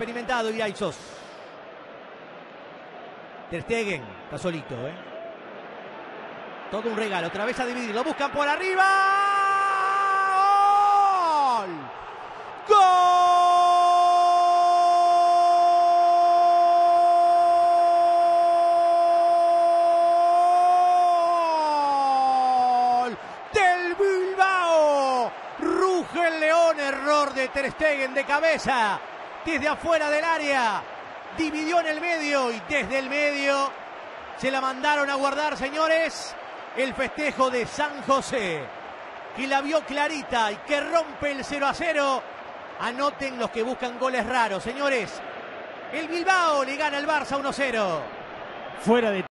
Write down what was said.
experimentado Iraizos. Ter Stegen está solito, Todo un regalo, otra vez a dividir, lo buscan por arriba. ¡Gol! ¡Gol! Del Bilbao. Ruge el león, error de Ter Stegen de cabeza, desde afuera del área. Dividió en el medio y desde el medio se la mandaron a guardar, señores. El festejo de San José, que la vio clarita y que rompe el 0-0. Anoten los que buscan goles raros, señores. El Bilbao le gana al Barça 1-0. Fuera de